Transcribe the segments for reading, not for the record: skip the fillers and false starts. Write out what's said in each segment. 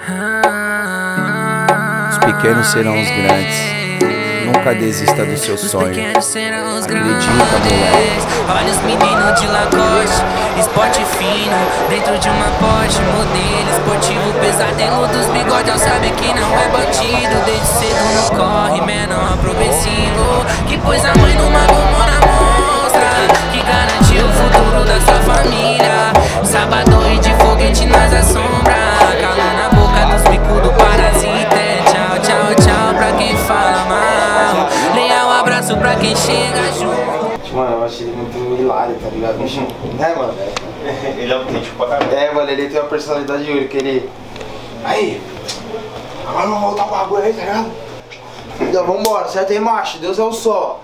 Os pequenos serão os grandes. Nunca desista do seu sonho. Acredita, moleque. Olha os meninos de Lacoste, esporte fino, dentro de uma Porsche, modelo esportivo, pesadelo dos bigodão, sabe que não é batido. Desde cedo no corre, menor progressivo, que pôs a mãe numa gomona monstra, que garantiu o futuro da sua família. Sabadão de foguete nas assombra, calor na boca dos bicos do parasita. Tchau, tchau, tchau pra quem fala mal, leal abraço pra quem chega junto. Mano, eu achei ele muito hilário, tá ligado, bicho? É, mano. Ele é autêntico pra caramba. É, mano, ele tem uma personalidade única, ele... Aí, agora vamos voltar o bagulho aí, tá ligado? Então, vambora, certo aí, macho? Deus é o sol.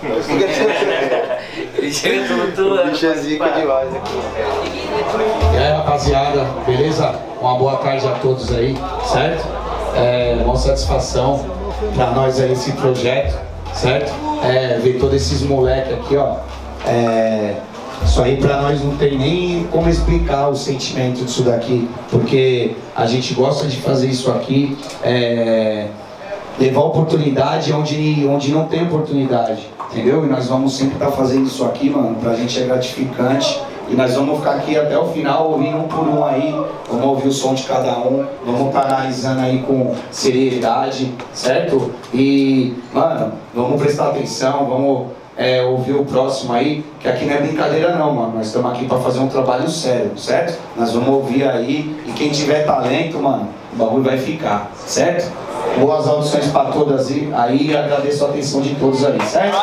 Ele chega tudo. O bicho é zica demais aqui. E aí, rapaziada, beleza? Uma boa tarde a todos aí, certo? Uma satisfação pra nós aí esse projeto, certo? Ver todos esses moleques aqui, ó. Isso aí pra nós não tem nem como explicar o sentimento disso daqui, porque a gente gosta de fazer isso aqui, levar oportunidade onde não tem oportunidade, entendeu? E nós vamos sempre estar fazendo isso aqui, mano, pra gente é gratificante. E nós vamos ficar aqui até o final ouvindo um por um aí, vamos ouvir o som de cada um, vamos estar analisando aí com seriedade, certo? E, mano, vamos prestar atenção, vamos ouvir o próximo aí, que aqui não é brincadeira não, mano, nós estamos aqui para fazer um trabalho sério, certo? Nós vamos ouvir aí, e quem tiver talento, mano, o bagulho vai ficar, certo? Boas audições para todas aí e agradeço a atenção de todos aí, certo?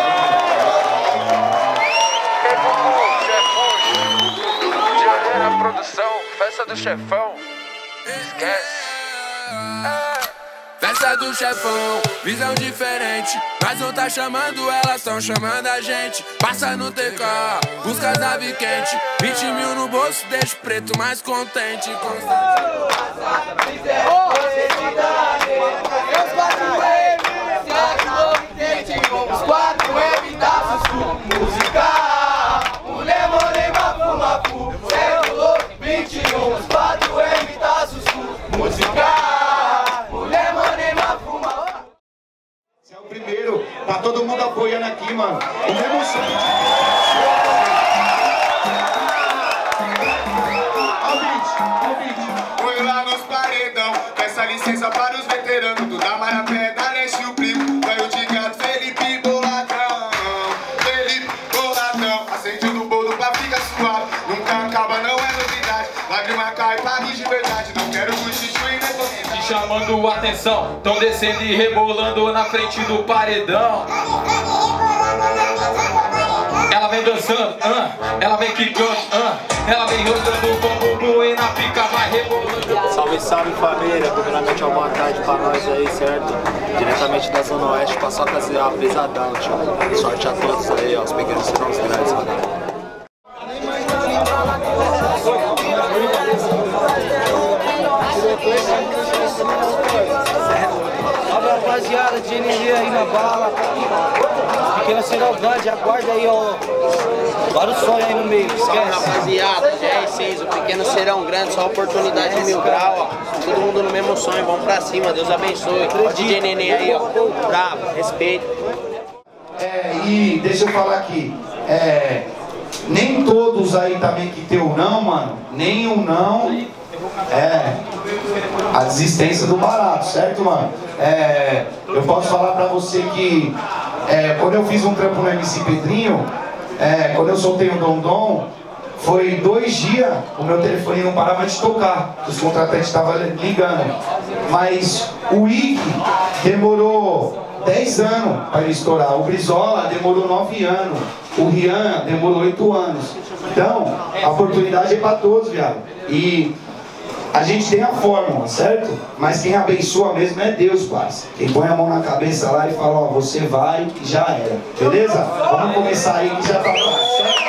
Produção, festa do chefão, esquece. Festa do chefão, visão diferente. Nós não tá chamando, elas tão chamando a gente. Passa no TK, busca as nave quente. 20 mil no bolso, deixa o preto mais contente. Os 4M da Sussu, música, mulher morena, fuma fu, século 21, os 4M da Sussu, música, mulher morena, fuma. Esse é o primeiro, tá todo mundo apoiando aqui, mano. O mesmo som. Ó o beat. Foi lá nos paredão, peça licença para os veteranos do Damarapé, da Leste o primo, ganho de gato, Felipe Boladão. Felipe Boladão, acende no bolo pra ficar suave, nunca acaba, não é novidade. Lágrima cai, pague de verdade, não quero cochicho e nem chamando atenção, tão descendo e rebolando na frente do paredão. Ela vem dançando, ela vem quicando, ela vem rodando com o bumbum e na pica vai rebolando. Salve, salve família, primeiramente uma boa tarde pra nós aí, certo? Diretamente da Zona Oeste, passou a casear pesadão, tio. Sorte a todos aí, ó, os pequenos serão os grandes, galera. Salve rapaziada de energia aí na bala. Pequeno serão grande, aguarda aí, ó. Agora o sonho aí no meio, esquece. Salve rapaziada, GR6, o pequeno serão grande, só oportunidade de 1000 graus, ó. Todo mundo no mesmo sonho, vamos pra cima, Deus abençoe. Ó, DJ Neném aí, ó. Bravo, respeito. E deixa eu falar aqui, nem todos aí também que tem o não, mano, nem o não a desistência do barato, certo, mano? Eu posso falar pra você que quando eu fiz um trampo no MC Pedrinho, quando eu soltei o Dom Dom, foi 2 dias, o meu telefone não parava de tocar, os contratantes estavam ligando, mas o Ike demorou 10 anos para ele estourar, o Brizola demorou 9 anos, o Rian demorou 8 anos. Então, a oportunidade é para todos, viado. E a gente tem a fórmula, certo? Mas quem abençoa mesmo é Deus, parça. Quem põe a mão na cabeça lá e fala, ó, você vai e já era. Beleza? Vamos começar aí que já tá fácil, certo?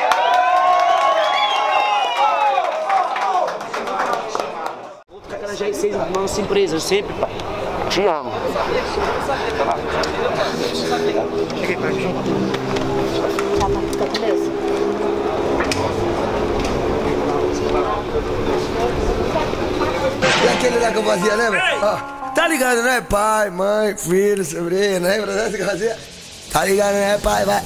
Vou ficar na GR6, nossa empresa, sempre, pai. Te amo. Cheguei pra mim. Já tá com Deus. Like aquele lá que eu fazia, lembra? Ó, tá ligado, né? Pai, mãe, filho, sobrinho, lembra dessa que eu fazia? Tá ligado, né, pai? Vai.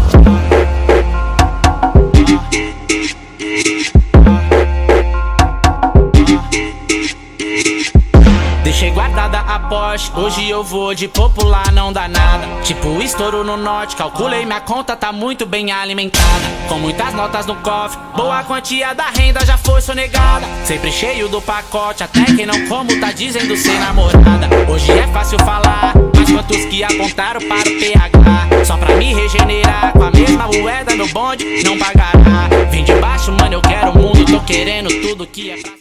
Deixei guardada a Porsche, hoje eu vou de popular, não dá nada. Tipo estouro no norte, calculei minha conta, tá muito bem alimentada. Com muitas notas no cofre, boa quantia da renda já foi sonegada. Sempre cheio do pacote, até quem não como tá dizendo ser namorada. Hoje é fácil falar, mas quantos que apontaram para o PH? Só pra me regenerar, com a mesma moeda no bonde, não pagará. Vim de baixo, mano, eu quero o mundo, tô querendo tudo que é pra...